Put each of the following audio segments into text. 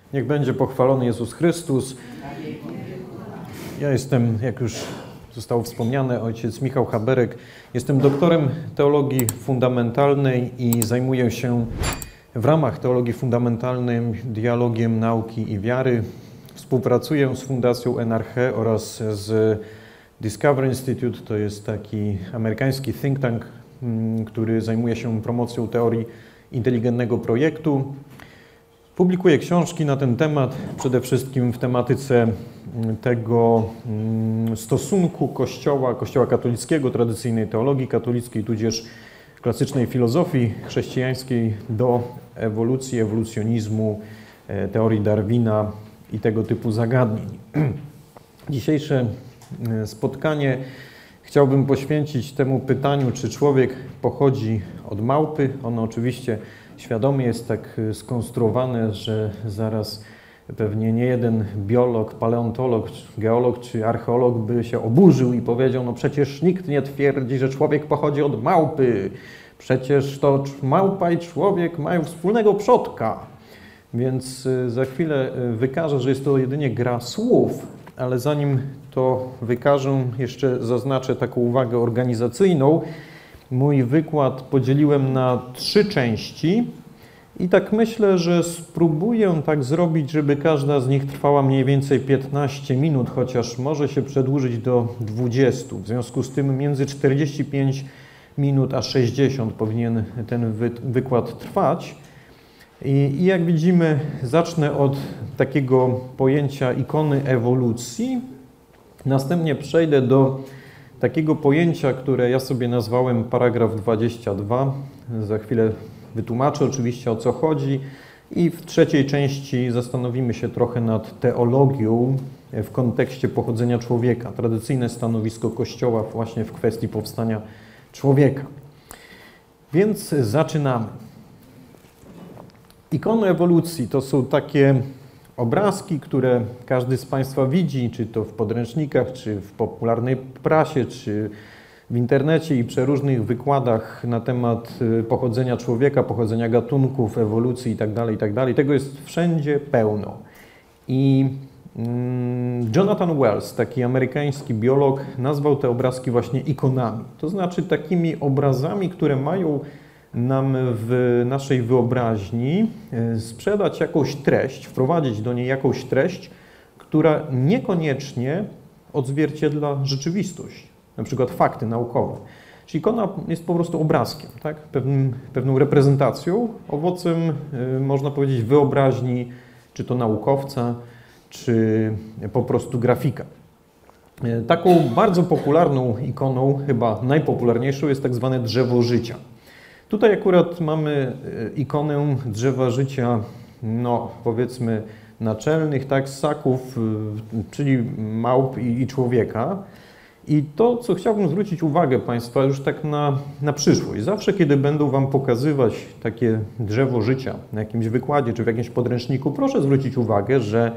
Niech będzie pochwalony Jezus Chrystus. Ja jestem, jak już zostało wspomniane, ojciec Michał Haberek. Jestem doktorem teologii fundamentalnej i zajmuję się w ramach teologii fundamentalnej dialogiem nauki i wiary. Współpracuję z Fundacją NRH oraz z Discovery Institute. To jest taki amerykański think tank, który zajmuje się promocją teorii inteligentnego projektu. Publikuję książki na ten temat, przede wszystkim w tematyce tego stosunku Kościoła katolickiego, tradycyjnej teologii katolickiej, tudzież klasycznej filozofii chrześcijańskiej do ewolucji, ewolucjonizmu, teorii Darwina i tego typu zagadnień. Dzisiejsze spotkanie chciałbym poświęcić temu pytaniu, czy człowiek pochodzi od małpy. Ono oczywiście świadomie jest tak skonstruowane, że zaraz pewnie nie jeden biolog, paleontolog, geolog czy archeolog by się oburzył i powiedział, no przecież nikt nie twierdzi, że człowiek pochodzi od małpy. Przecież to małpa i człowiek mają wspólnego przodka. Więc za chwilę wykażę, że jest to jedynie gra słów, ale zanim to wykażę, jeszcze zaznaczę taką uwagę organizacyjną. Mój wykład podzieliłem na 3 części i tak myślę, że spróbuję tak zrobić, żeby każda z nich trwała mniej więcej 15 minut, chociaż może się przedłużyć do 20. W związku z tym między 45 minut a 60 powinien ten wykład trwać. I jak widzimy, zacznę od takiego pojęcia ikony ewolucji. Następnie przejdę do takiego pojęcia, które ja sobie nazwałem paragraf 22. Za chwilę wytłumaczę oczywiście, o co chodzi. I w trzeciej części zastanowimy się trochę nad teologią w kontekście pochodzenia człowieka. Tradycyjne stanowisko Kościoła właśnie w kwestii powstania człowieka. Więc zaczynamy. Ikony ewolucji to są takie obrazki, które każdy z Państwa widzi, czy to w podręcznikach, czy w popularnej prasie, czy w internecie i przeróżnych wykładach na temat pochodzenia człowieka, pochodzenia gatunków, ewolucji itd., itd. Tego jest wszędzie pełno. I Jonathan Wells, taki amerykański biolog, nazwał te obrazki właśnie ikonami. To znaczy takimi obrazami, które mają nam w naszej wyobraźni sprzedać jakąś treść, wprowadzić do niej jakąś treść, która niekoniecznie odzwierciedla rzeczywistość, na przykład fakty naukowe. Czyli ikona jest po prostu obrazkiem, tak? Pewną reprezentacją, owocem, można powiedzieć, wyobraźni, czy to naukowca, czy po prostu grafika. Taką bardzo popularną ikoną, chyba najpopularniejszą, jest tak zwane drzewo życia. Tutaj akurat mamy ikonę drzewa życia, no powiedzmy naczelnych, tak, ssaków, czyli małp i człowieka. I to, co chciałbym zwrócić uwagę Państwa już tak na przyszłość. Zawsze, kiedy będą Wam pokazywać takie drzewo życia na jakimś wykładzie czy w jakimś podręczniku, proszę zwrócić uwagę, że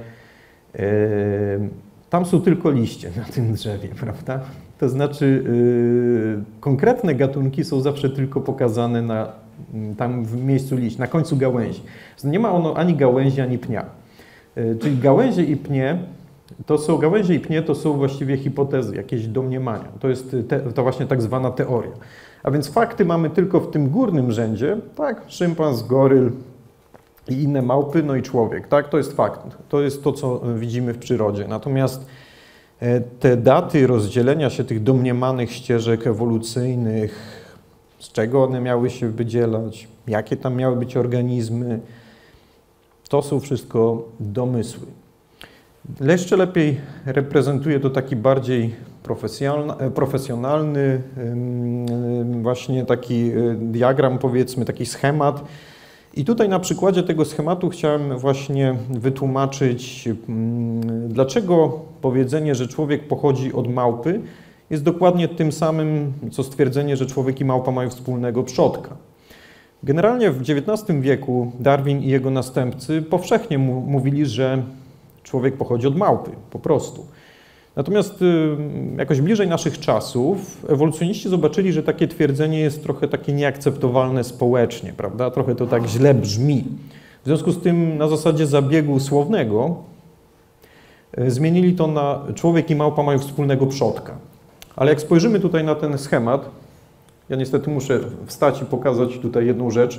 tam są tylko liście na tym drzewie, prawda? To znaczy konkretne gatunki są zawsze tylko pokazane tam w miejscu liści, na końcu gałęzi. Nie ma ono ani gałęzi, ani pnia. Czyli gałęzie i pnie to są właściwie hipotezy, jakieś domniemania. To jest to właśnie tak zwana teoria. A więc fakty mamy tylko w tym górnym rzędzie, tak? Szympans, goryl i inne małpy, no i człowiek, tak? To jest fakt. To jest to, co widzimy w przyrodzie. Natomiast te daty rozdzielenia się tych domniemanych ścieżek ewolucyjnych, z czego one miały się wydzielać, jakie tam miały być organizmy, to są wszystko domysły. Jeszcze lepiej reprezentuje to taki bardziej profesjonalny właśnie taki diagram, powiedzmy, taki schemat. I tutaj na przykładzie tego schematu chciałem właśnie wytłumaczyć, dlaczego powiedzenie, że człowiek pochodzi od małpy, jest dokładnie tym samym, co stwierdzenie, że człowiek i małpa mają wspólnego przodka. Generalnie w XIX wieku Darwin i jego następcy powszechnie mówili, że człowiek pochodzi od małpy, po prostu. Natomiast jakoś bliżej naszych czasów ewolucjoniści zobaczyli, że takie twierdzenie jest trochę takie nieakceptowalne społecznie, prawda? Trochę to tak źle brzmi. W związku z tym na zasadzie zabiegu słownego zmienili to na człowiek i małpa mają wspólnego przodka. Ale jak spojrzymy tutaj na ten schemat, ja niestety muszę wstać i pokazać tutaj jedną rzecz.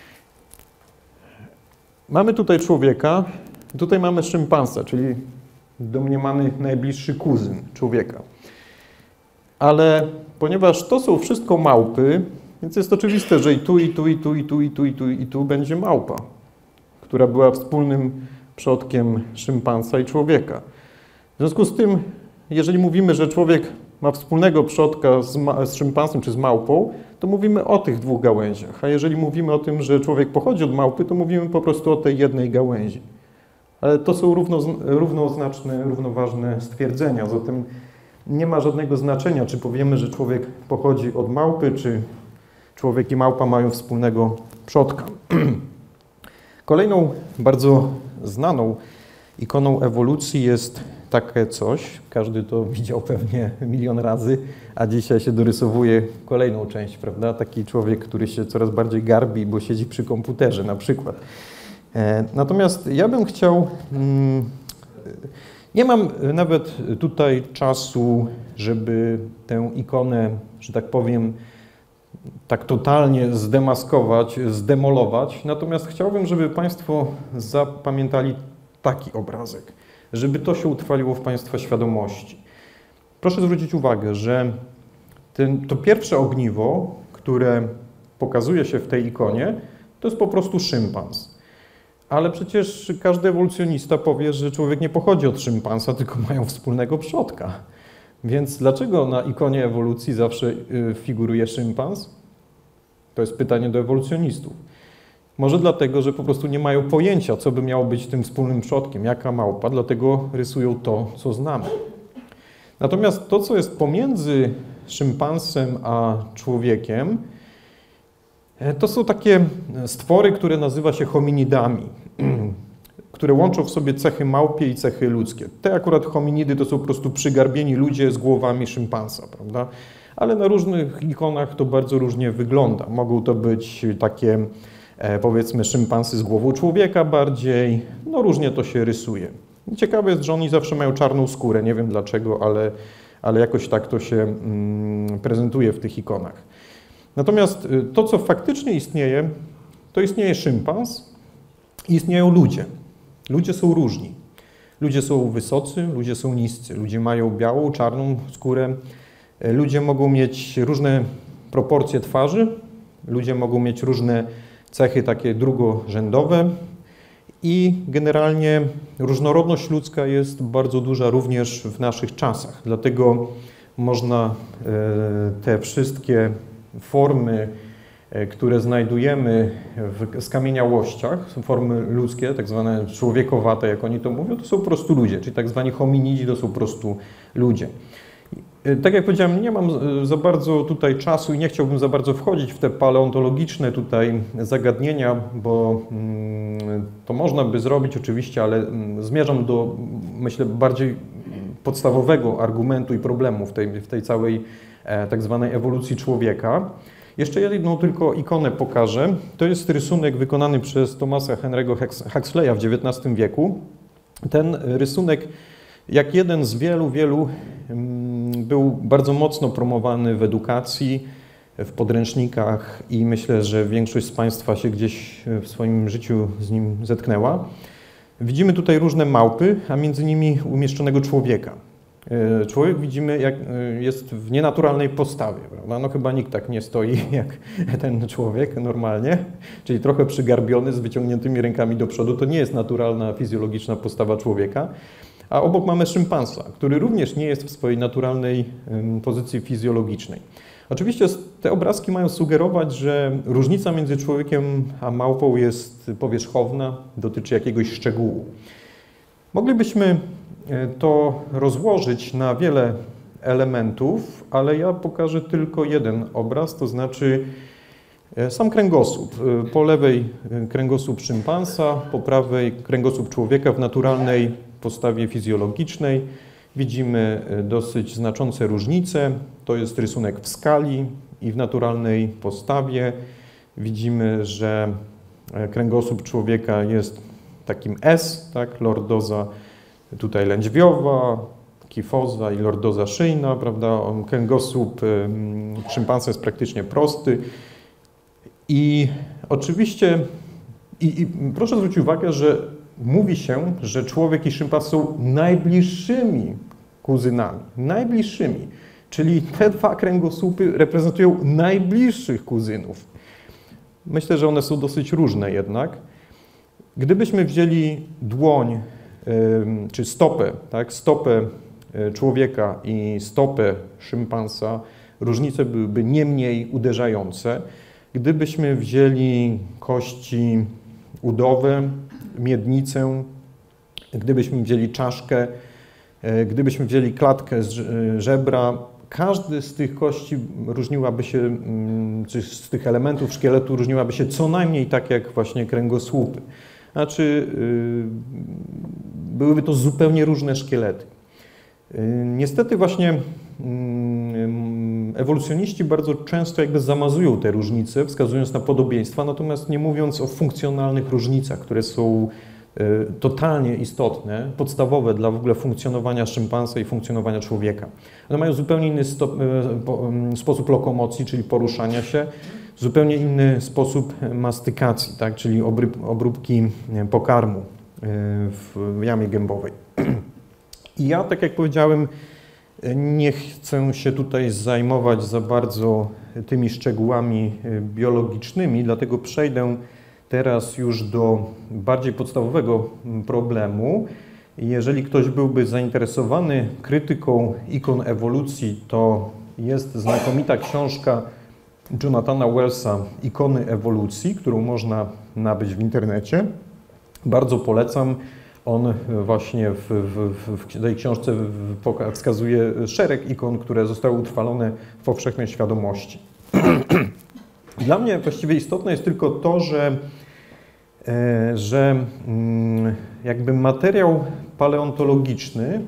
Mamy tutaj człowieka, tutaj mamy szympansa, czyli domniemany najbliższy kuzyn człowieka. Ale ponieważ to są wszystko małpy, więc jest oczywiste, że i tu, i tu, i tu, i tu, i tu, i tu, i tu będzie małpa, która była wspólnym przodkiem szympansa i człowieka. W związku z tym, jeżeli mówimy, że człowiek ma wspólnego przodka z szympansem czy z małpą, to mówimy o tych dwóch gałęziach. A jeżeli mówimy o tym, że człowiek pochodzi od małpy, to mówimy po prostu o tej jednej gałęzi. Ale to są równoznaczne, równoważne stwierdzenia. Zatem nie ma żadnego znaczenia, czy powiemy, że człowiek pochodzi od małpy, czy człowiek i małpa mają wspólnego przodka. Kolejną bardzo znaną ikoną ewolucji jest takie coś, każdy to widział pewnie milion razy, a dzisiaj się dorysowuje kolejną część, prawda? Taki człowiek, który się coraz bardziej garbi, bo siedzi przy komputerze na przykład. Natomiast ja bym chciał, nie mam nawet tutaj czasu, żeby tę ikonę, że tak powiem, tak totalnie zdemaskować, zdemolować, natomiast chciałbym, żeby Państwo zapamiętali taki obrazek, żeby to się utrwaliło w Państwa świadomości. Proszę zwrócić uwagę, że to pierwsze ogniwo, które pokazuje się w tej ikonie, to jest po prostu szympans. Ale przecież każdy ewolucjonista powie, że człowiek nie pochodzi od szympansa, tylko mają wspólnego przodka. Więc dlaczego na ikonie ewolucji zawsze figuruje szympans? To jest pytanie do ewolucjonistów. Może dlatego, że po prostu nie mają pojęcia, co by miało być tym wspólnym przodkiem, jaka małpa, dlatego rysują to, co znamy. Natomiast to, co jest pomiędzy szympansem a człowiekiem, to są takie stwory, które nazywa się hominidami, które łączą w sobie cechy małpie i cechy ludzkie. Te akurat hominidy to są po prostu przygarbieni ludzie z głowami szympansa, prawda? Ale na różnych ikonach to bardzo różnie wygląda. Mogą to być takie, powiedzmy, szympansy z głową człowieka bardziej, no różnie to się rysuje. Ciekawe jest, że oni zawsze mają czarną skórę, nie wiem dlaczego, ale jakoś tak to się prezentuje w tych ikonach. Natomiast to, co faktycznie istnieje, to istnieje szympans i istnieją ludzie. Ludzie są różni. Ludzie są wysocy, ludzie są niscy. Ludzie mają białą, czarną skórę. Ludzie mogą mieć różne proporcje twarzy. Ludzie mogą mieć różne cechy takie drugorzędowe. I generalnie różnorodność ludzka jest bardzo duża również w naszych czasach. Dlatego można te wszystkie formy, które znajdujemy w skamieniałościach, są formy ludzkie, tak zwane człowiekowate, jak oni to mówią, to są po prostu ludzie, czyli tak zwani hominidzi to są po prostu ludzie. Tak jak powiedziałem, nie mam za bardzo tutaj czasu i nie chciałbym za bardzo wchodzić w te paleontologiczne tutaj zagadnienia, bo to można by zrobić oczywiście, ale zmierzam do, myślę, bardziej podstawowego argumentu i problemu w tej całej tak zwanej ewolucji człowieka. Jeszcze jedną tylko ikonę pokażę. To jest rysunek wykonany przez Thomasa Henry'ego Huxleya w XIX wieku. Ten rysunek, jak jeden z wielu, był bardzo mocno promowany w edukacji, w podręcznikach i myślę, że większość z Państwa się gdzieś w swoim życiu z nim zetknęła. Widzimy tutaj różne małpy, a między nimi umieszczonego człowieka. Człowiek, widzimy, jak jest w nienaturalnej postawie, prawda? No chyba nikt tak nie stoi jak ten człowiek normalnie, czyli trochę przygarbiony, z wyciągniętymi rękami do przodu. To nie jest naturalna, fizjologiczna postawa człowieka. A obok mamy szympansa, który również nie jest w swojej naturalnej pozycji fizjologicznej. Oczywiście te obrazki mają sugerować, że różnica między człowiekiem a małpą jest powierzchowna, dotyczy jakiegoś szczegółu. Moglibyśmy to rozłożyć na wiele elementów, ale ja pokażę tylko jeden obraz, to znaczy sam kręgosłup. Po lewej kręgosłup szympansa, po prawej kręgosłup człowieka w naturalnej postawie fizjologicznej. Widzimy dosyć znaczące różnice. To jest rysunek w skali i w naturalnej postawie. Widzimy, że kręgosłup człowieka jest takim S, tak? Lordoza tutaj lędźwiowa, kifoza i lordoza szyjna, prawda? Kręgosłup szympansa jest praktycznie prosty. I oczywiście, proszę zwrócić uwagę, że mówi się, że człowiek i szympas są najbliższymi kuzynami. Najbliższymi. Czyli te dwa kręgosłupy reprezentują najbliższych kuzynów. Myślę, że one są dosyć różne jednak. Gdybyśmy wzięli dłoń czy stopę, tak, stopę człowieka i stopę szympansa, różnice byłyby nie mniej uderzające. Gdybyśmy wzięli kości udowe, miednicę, gdybyśmy wzięli czaszkę, gdybyśmy wzięli klatkę z żebra, każdy z tych kości różniłaby się, czy z tych elementów szkieletu różniłaby się co najmniej tak jak właśnie kręgosłupy. Znaczy, byłyby to zupełnie różne szkielety. Niestety właśnie ewolucjoniści bardzo często jakby zamazują te różnice, wskazując na podobieństwa, natomiast nie mówiąc o funkcjonalnych różnicach, które są totalnie istotne, podstawowe dla w ogóle funkcjonowania szympansa i funkcjonowania człowieka. One mają zupełnie inny sposób lokomocji, czyli poruszania się, zupełnie inny sposób mastykacji, tak, czyli obróbki pokarmu w jamie gębowej. I ja, tak jak powiedziałem, nie chcę się tutaj zajmować za bardzo tymi szczegółami biologicznymi, dlatego przejdę teraz już do bardziej podstawowego problemu. Jeżeli ktoś byłby zainteresowany krytyką ikon ewolucji, to jest znakomita książka Jonathana Wellsa "Ikony ewolucji", którą można nabyć w internecie. Bardzo polecam. On właśnie w tej książce wskazuje szereg ikon, które zostały utrwalone w powszechnej świadomości. Dla mnie właściwie istotne jest tylko to, że jakby materiał paleontologiczny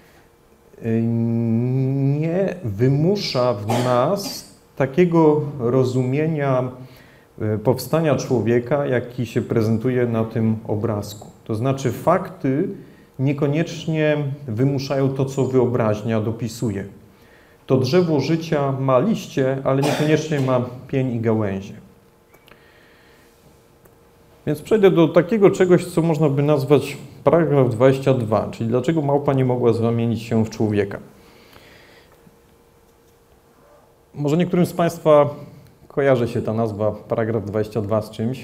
nie wymusza w nas takiego rozumienia powstania człowieka, jaki się prezentuje na tym obrazku. To znaczy fakty niekoniecznie wymuszają to, co wyobraźnia dopisuje. To drzewo życia ma liście, ale niekoniecznie ma pień i gałęzie. Więc przejdę do takiego czegoś, co można by nazwać paragraf 22, czyli dlaczego małpa nie mogła zamienić się w człowieka. Może niektórym z Państwa kojarzy się ta nazwa paragraf 22 z czymś.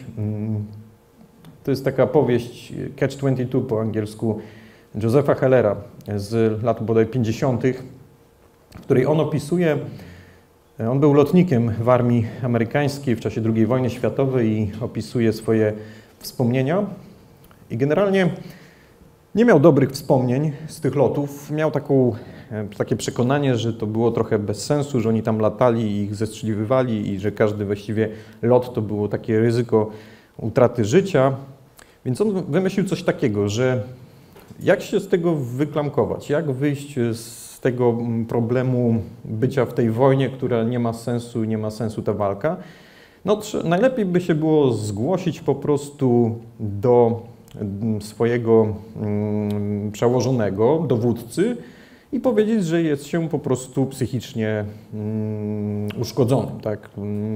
To jest taka powieść Catch-22 po angielsku Josepha Hellera z lat bodaj 50., w której on opisuje, on był lotnikiem w armii amerykańskiej w czasie II wojny światowej i opisuje swoje wspomnienia. I generalnie nie miał dobrych wspomnień z tych lotów. Miał takie przekonanie, że to było trochę bez sensu, że oni tam latali i ich zestrzeliwywali i że każdy właściwie lot to było takie ryzyko utraty życia. Więc on wymyślił coś takiego, że jak się z tego wyklamkować, jak wyjść z tego problemu bycia w tej wojnie, która nie ma sensu ta walka. No, najlepiej by się było zgłosić po prostu do swojego przełożonego, dowódcy i powiedzieć, że jest się po prostu psychicznie uszkodzonym, tak,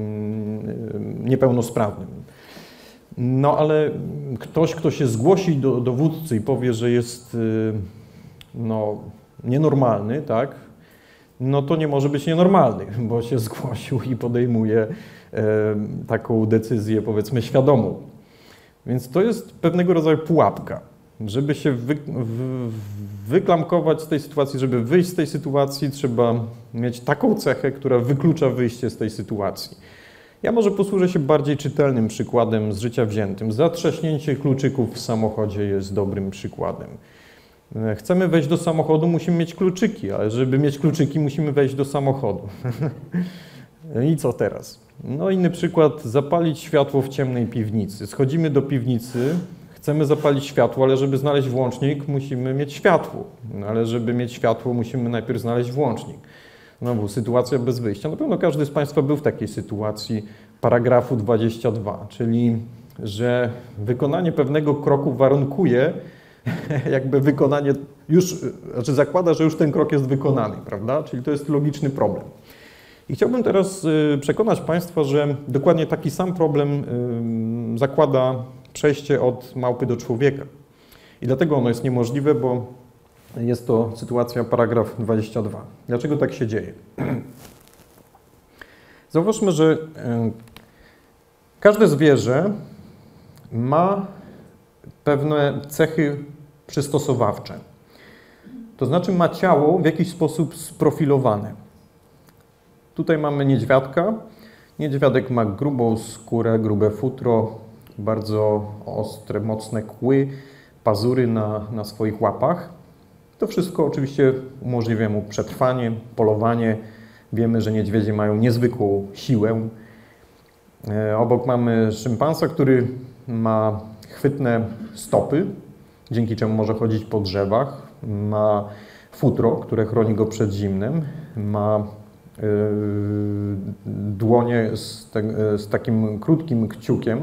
niepełnosprawnym. No ale ktoś, kto się zgłosi do dowódcy i powie, że jest no, nienormalny, tak, no to nie może być nienormalny, bo się zgłosił i podejmuje taką decyzję, powiedzmy, świadomą. Więc to jest pewnego rodzaju pułapka. Żeby się wyklamkować z tej sytuacji, żeby wyjść z tej sytuacji, trzeba mieć taką cechę, która wyklucza wyjście z tej sytuacji. Ja może posłużę się bardziej czytelnym przykładem z życia wziętym. Zatrzaśnięcie kluczyków w samochodzie jest dobrym przykładem. Chcemy wejść do samochodu, musimy mieć kluczyki, ale żeby mieć kluczyki, musimy wejść do samochodu. I co teraz? No inny przykład, zapalić światło w ciemnej piwnicy. Schodzimy do piwnicy, chcemy zapalić światło, ale żeby znaleźć włącznik, musimy mieć światło. No, ale żeby mieć światło, musimy najpierw znaleźć włącznik. Znowu sytuacja bez wyjścia. Na pewno każdy z Państwa był w takiej sytuacji paragrafu 22, czyli że wykonanie pewnego kroku warunkuje jakby wykonanie znaczy zakłada, że już ten krok jest wykonany, prawda? Czyli to jest logiczny problem. I chciałbym teraz przekonać Państwa, że dokładnie taki sam problem zakłada przejście od małpy do człowieka. I dlatego ono jest niemożliwe, bo jest to sytuacja paragraf 22. Dlaczego tak się dzieje? Zauważmy, że każde zwierzę ma pewne cechy przystosowawcze. To znaczy ma ciało w jakiś sposób sprofilowane. Tutaj mamy niedźwiadka. Niedźwiadek ma grubą skórę, grube futro, bardzo ostre, mocne kły, pazury na swoich łapach. To wszystko oczywiście umożliwia mu przetrwanie, polowanie. Wiemy, że niedźwiedzie mają niezwykłą siłę. Obok mamy szympansa, który ma chwytne stopy, dzięki czemu może chodzić po drzewach. Ma futro, które chroni go przed zimnem. Ma dłonie z takim krótkim kciukiem.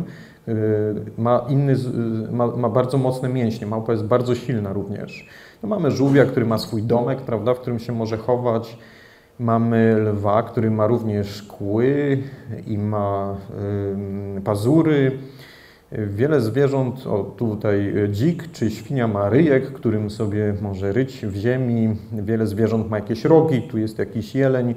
Ma bardzo mocne mięśnie. Małpa jest bardzo silna również. No mamy żółwia, który ma swój domek, prawda, w którym się może chować. Mamy lwa, który ma również kły i ma pazury. Wiele zwierząt, tutaj dzik czy świnia ma ryjek, którym sobie może ryć w ziemi. Wiele zwierząt ma jakieś rogi, tu jest jakiś jeleń.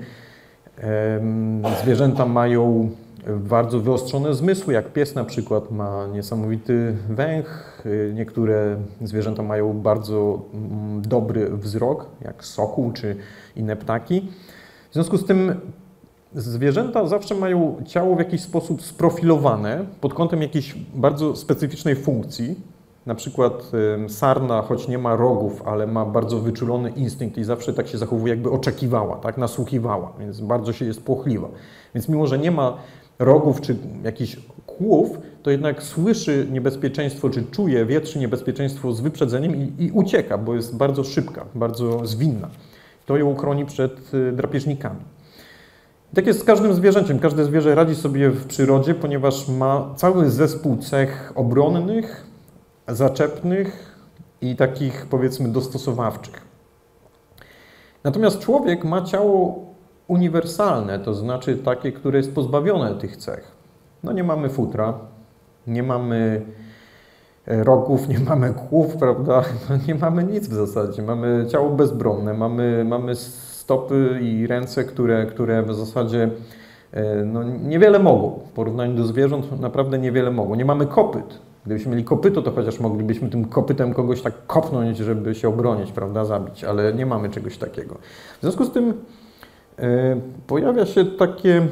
Zwierzęta mają bardzo wyostrzone zmysły, jak pies na przykład ma niesamowity węch. Niektóre zwierzęta mają bardzo dobry wzrok, jak sokół czy inne ptaki. W związku z tym zwierzęta zawsze mają ciało w jakiś sposób sprofilowane pod kątem jakiejś bardzo specyficznej funkcji. Na przykład sarna, choć nie ma rogów, ale ma bardzo wyczulony instynkt i zawsze tak się zachowuje, jakby oczekiwała, tak, nasłuchiwała, więc bardzo się jest płochliwa. Więc mimo, że nie ma rogów czy jakichś kłów, to jednak słyszy niebezpieczeństwo, czy czuje, wietrzy niebezpieczeństwo z wyprzedzeniem i ucieka, bo jest bardzo szybka, bardzo zwinna. To ją chroni przed drapieżnikami. I tak jest z każdym zwierzęciem. Każde zwierzę radzi sobie w przyrodzie, ponieważ ma cały zespół cech obronnych, zaczepnych i takich, powiedzmy, dostosowawczych. Natomiast człowiek ma ciało uniwersalne, to znaczy takie, które jest pozbawione tych cech. No nie mamy futra, nie mamy rogów, nie mamy kłów, prawda? No nie mamy nic w zasadzie. Mamy ciało bezbronne, mamy stopy i ręce, które w zasadzie no, niewiele mogą. W porównaniu do zwierząt naprawdę niewiele mogą. Nie mamy kopyt. Gdybyśmy mieli kopyto, to chociaż moglibyśmy tym kopytem kogoś tak kopnąć, żeby się obronić, prawda, zabić, ale nie mamy czegoś takiego. W związku z tym pojawia się takie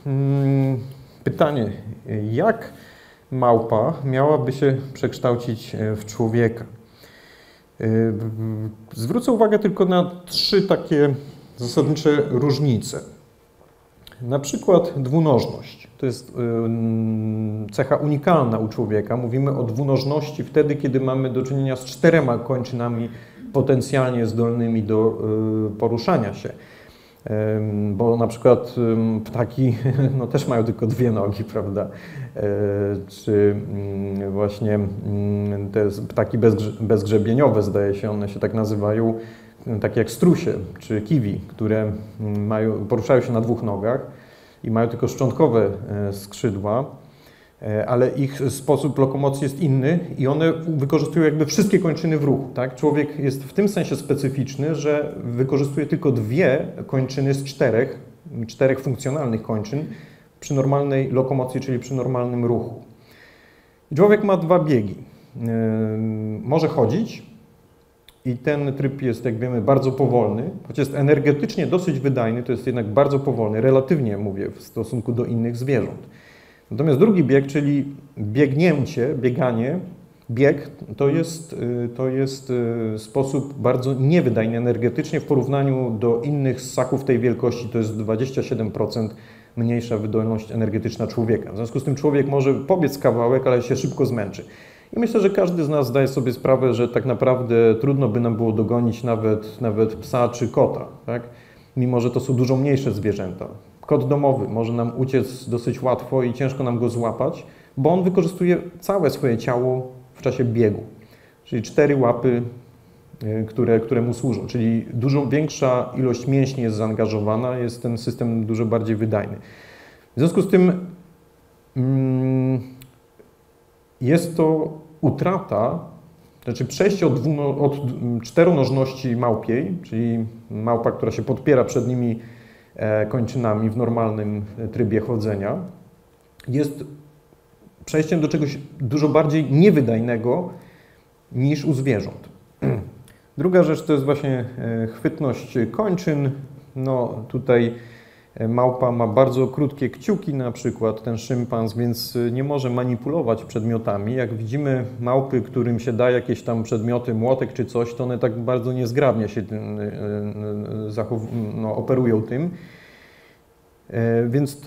pytanie, jak małpa miałaby się przekształcić w człowieka? Zwrócę uwagę tylko na 3 takie zasadnicze różnice. Na przykład dwunożność. To jest cecha unikalna u człowieka. Mówimy o dwunożności wtedy, kiedy mamy do czynienia z 4 kończynami potencjalnie zdolnymi do poruszania się. Bo na przykład ptaki no, też mają tylko 2 nogi, prawda? Czy właśnie te ptaki bezgrzebieniowe, zdaje się, one się tak nazywają, takie jak strusie czy kiwi, które poruszają się na 2 nogach i mają tylko szczątkowe skrzydła, ale ich sposób lokomocji jest inny i one wykorzystują jakby wszystkie kończyny w ruchu. Tak? Człowiek jest w tym sensie specyficzny, że wykorzystuje tylko 2 kończyny z 4 funkcjonalnych kończyn przy normalnej lokomocji, czyli przy normalnym ruchu. Człowiek ma 2 biegi. Może chodzić i ten tryb jest, jak wiemy, bardzo powolny, choć jest energetycznie dosyć wydajny, to jest jednak bardzo powolny, relatywnie mówię, w stosunku do innych zwierząt. Natomiast drugi bieg, czyli biegnięcie, bieganie, bieg, to jest sposób bardzo niewydajny energetycznie w porównaniu do innych ssaków tej wielkości. To jest 27% mniejsza wydolność energetyczna człowieka. W związku z tym człowiek może pobiec kawałek, ale się szybko zmęczy. I myślę, że każdy z nas zdaje sobie sprawę, że tak naprawdę trudno by nam było dogonić nawet psa czy kota, tak? Mimo że to są dużo mniejsze zwierzęta. Kot domowy może nam uciec dosyć łatwo i ciężko nam go złapać, bo on wykorzystuje całe swoje ciało w czasie biegu, czyli 4 łapy, które mu służą, czyli dużo większa ilość mięśni jest zaangażowana, jest ten system dużo bardziej wydajny. W związku z tym jest to utrata, znaczy przejście od czteronożności małpiej, czyli małpa, która się podpiera przednimi kończynami w normalnym trybie chodzenia, jest przejściem do czegoś dużo bardziej niewydajnego niż u zwierząt. Druga rzecz to jest właśnie chwytność kończyn. No tutaj małpa ma bardzo krótkie kciuki, na przykład ten szympans, więc nie może manipulować przedmiotami. Jak widzimy małpy, którym się da jakieś tam przedmioty, młotek czy coś, to one tak bardzo niezgrabnie się operują tym. Więc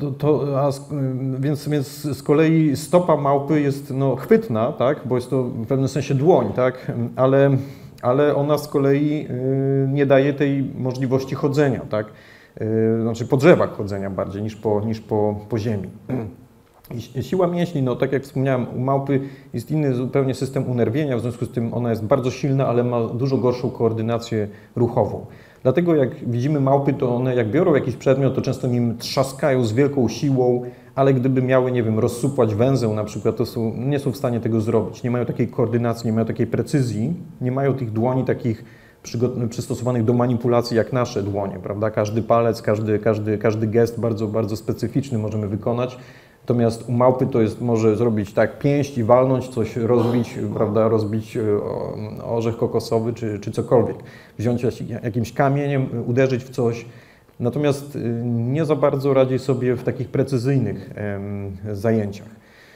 więc z kolei stopa małpy jest chwytna, tak, bo jest to w pewnym sensie dłoń, tak, ale ona z kolei nie daje tej możliwości chodzenia, tak, znaczy po drzewach chodzenia bardziej niż po ziemi. Siła mięśni, tak jak wspomniałem, u małpy jest inny zupełnie system unerwienia, w związku z tym ona jest bardzo silna, ale ma dużo gorszą koordynację ruchową. Dlatego jak widzimy małpy, to one jak biorą jakiś przedmiot, to często nim trzaskają z wielką siłą, ale gdyby miały, nie wiem, rozsupłać węzeł na przykład, to nie są w stanie tego zrobić. Nie mają takiej koordynacji, nie mają takiej precyzji, nie mają tych dłoni takich przystosowanych do manipulacji jak nasze dłonie, prawda? Każdy palec, każdy gest bardzo, bardzo specyficzny możemy wykonać. Natomiast u małpy to może zrobić tak pięść i walnąć, coś rozbić, prawda, rozbić orzech kokosowy czy cokolwiek. Wziąć jakimś kamieniem, uderzyć w coś. Natomiast nie za bardzo radzi sobie w takich precyzyjnych zajęciach.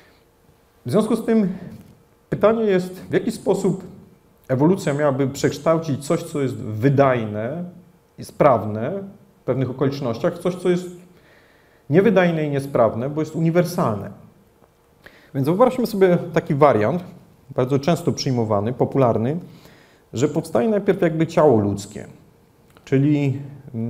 W związku z tym pytanie jest, w jaki sposób ewolucja miałaby przekształcić coś, co jest wydajne i sprawne w pewnych okolicznościach, w coś, co jest niewydajne i niesprawne, bo jest uniwersalne. Więc wyobraźmy sobie taki wariant, bardzo często przyjmowany, popularny, że powstaje najpierw jakby ciało ludzkie, czyli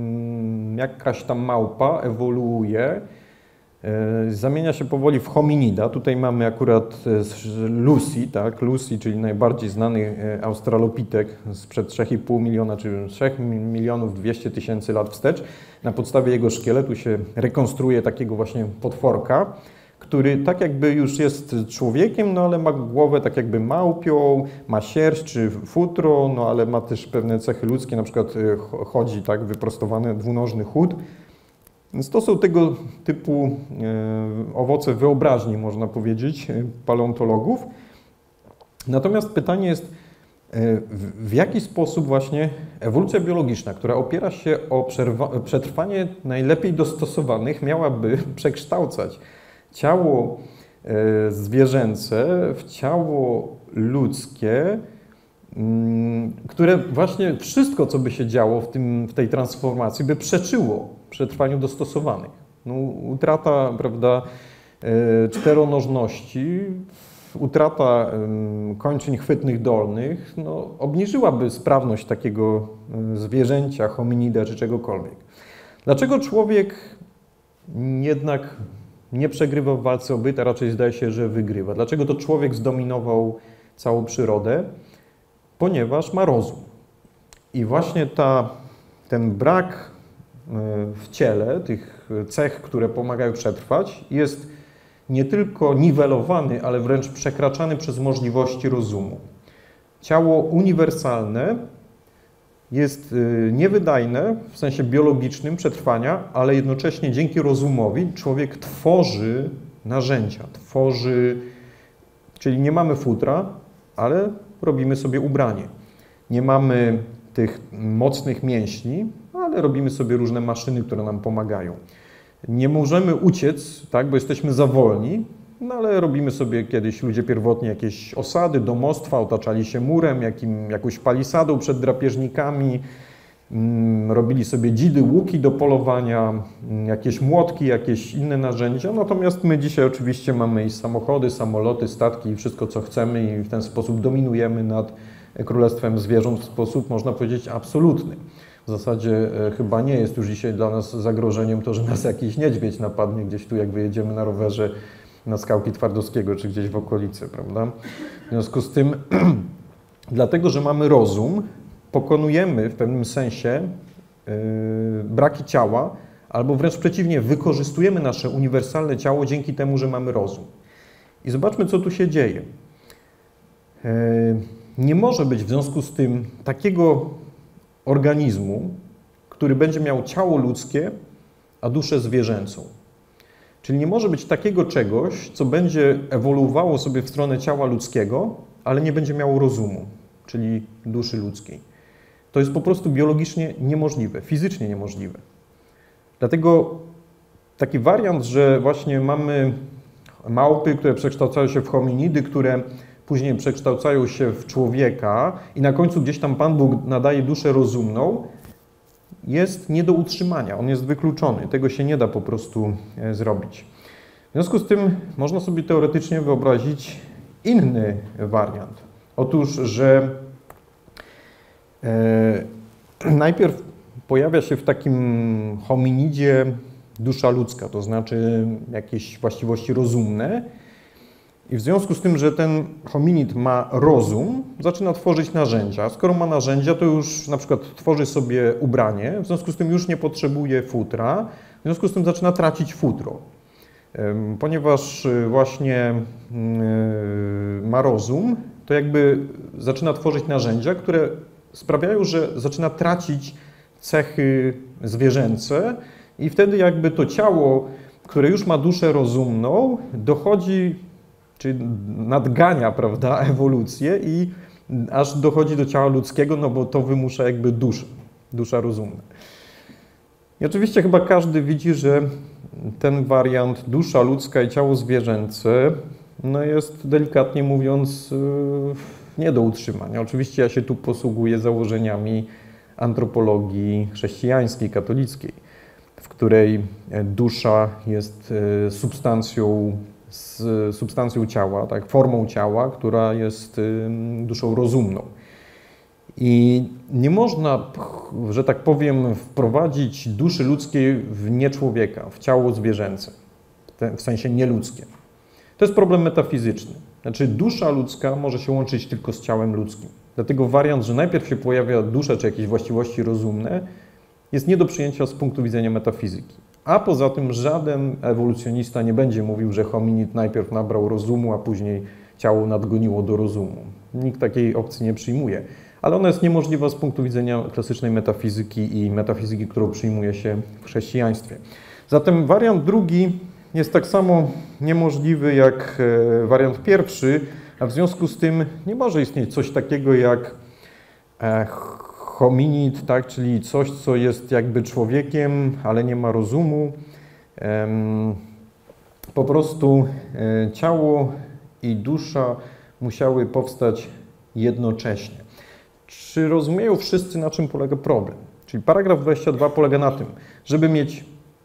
jakaś tam małpa ewoluuje, zamienia się powoli w hominida. Tutaj mamy akurat Lucy, tak? Lucy, czyli najbardziej znany australopitek sprzed 3,5 miliona, czy 3 200 000 lat wstecz. Na podstawie jego szkieletu się rekonstruuje takiego właśnie potworka, który tak jakby już jest człowiekiem, ale ma głowę tak jakby małpią, ma sierść czy futro, ale ma też pewne cechy ludzkie, na przykład chodzi tak wyprostowany, dwunożny chód. Więc to są tego typu owoce wyobraźni, można powiedzieć, paleontologów. Natomiast pytanie jest, w jaki sposób właśnie ewolucja biologiczna, która opiera się o przetrwanie najlepiej dostosowanych, miałaby przekształcać ciało zwierzęce w ciało ludzkie, które właśnie wszystko, co by się działo w tej transformacji, by przeczyło przetrwaniu dostosowanych. Utrata, prawda, czteronożności, utrata kończyn chwytnych dolnych obniżyłaby sprawność takiego zwierzęcia, hominida czy czegokolwiek. Dlaczego człowiek jednak nie przegrywa w walce o byt, a raczej zdaje się, że wygrywa? Dlaczego to człowiek zdominował całą przyrodę? Ponieważ ma rozum. I właśnie ten brak w ciele tych cech, które pomagają przetrwać, jest nie tylko niwelowany, ale wręcz przekraczany przez możliwości rozumu. Ciało uniwersalne jest niewydajne w sensie biologicznym przetrwania, ale jednocześnie dzięki rozumowi człowiek tworzy narzędzia, czyli nie mamy futra, ale robimy sobie ubranie. Nie mamy tych mocnych mięśni, ale robimy sobie różne maszyny, które nam pomagają. Nie możemy uciec, tak, bo jesteśmy za wolni, ale robimy sobie kiedyś ludzie pierwotnie jakieś osady, domostwa, otaczali się murem, jakąś palisadą przed drapieżnikami, robili sobie dzidy, łuki do polowania, jakieś młotki, jakieś inne narzędzia. Natomiast my dzisiaj oczywiście mamy i samochody, samoloty, statki i wszystko, co chcemy i w ten sposób dominujemy nad królestwem zwierząt w sposób, można powiedzieć, absolutny. W zasadzie chyba nie jest już dzisiaj dla nas zagrożeniem to, że nas jakiś niedźwiedź napadnie gdzieś tu, jak wyjedziemy na rowerze na Skałki Twardowskiego, czy gdzieś w okolicy, prawda? W związku z tym, dlatego, że mamy rozum, pokonujemy w pewnym sensie braki ciała, albo wręcz przeciwnie, wykorzystujemy nasze uniwersalne ciało dzięki temu, że mamy rozum. I zobaczmy, co tu się dzieje. Nie może być w związku z tym takiego organizmu, który będzie miał ciało ludzkie, a duszę zwierzęcą. Czyli nie może być takiego czegoś, co będzie ewoluowało sobie w stronę ciała ludzkiego, ale nie będzie miało rozumu, czyli duszy ludzkiej. To jest po prostu biologicznie niemożliwe, fizycznie niemożliwe. Dlatego taki wariant, że właśnie mamy małpy, które przekształcają się w hominidy, które później przekształcają się w człowieka i na końcu gdzieś tam Pan Bóg nadaje duszę rozumną, jest nie do utrzymania. On jest wykluczony. Tego się nie da po prostu zrobić. W związku z tym można sobie teoretycznie wyobrazić inny wariant. Otóż, że najpierw pojawia się w takim hominidzie dusza ludzka, to znaczy jakieś właściwości rozumne. I w związku z tym, że ten hominid ma rozum, zaczyna tworzyć narzędzia. Skoro ma narzędzia, to już na przykład tworzy sobie ubranie, w związku z tym już nie potrzebuje futra, w związku z tym zaczyna tracić futro. Ponieważ właśnie ma rozum, to jakby zaczyna tworzyć narzędzia, które sprawiają, że zaczyna tracić cechy zwierzęce i wtedy jakby to ciało, które już ma duszę rozumną, dochodzi, czyli nadgania, prawda, ewolucję i aż dochodzi do ciała ludzkiego, no bo to wymusza jakby dusza rozumna. I oczywiście chyba każdy widzi, że ten wariant dusza ludzka i ciało zwierzęce no jest delikatnie mówiąc nie do utrzymania. Oczywiście ja się tu posługuję założeniami antropologii chrześcijańskiej, katolickiej, w której dusza jest substancją ciała, tak, formą ciała, która jest duszą rozumną. I nie można, że tak powiem, wprowadzić duszy ludzkiej w nieczłowieka, w ciało zwierzęce, w sensie nieludzkie. To jest problem metafizyczny. Znaczy dusza ludzka może się łączyć tylko z ciałem ludzkim. Dlatego wariant, że najpierw się pojawia dusza czy jakieś właściwości rozumne, jest nie do przyjęcia z punktu widzenia metafizyki. A poza tym żaden ewolucjonista nie będzie mówił, że hominid najpierw nabrał rozumu, a później ciało nadgoniło do rozumu. Nikt takiej opcji nie przyjmuje. Ale ona jest niemożliwa z punktu widzenia klasycznej metafizyki i metafizyki, którą przyjmuje się w chrześcijaństwie. Zatem wariant drugi jest tak samo niemożliwy jak wariant pierwszy, a w związku z tym nie może istnieć coś takiego jak hominid, tak, czyli coś, co jest jakby człowiekiem, ale nie ma rozumu. Po prostu ciało i dusza musiały powstać jednocześnie. Czy rozumieją wszyscy, na czym polega problem? Czyli paragraf 22 polega na tym, żeby mieć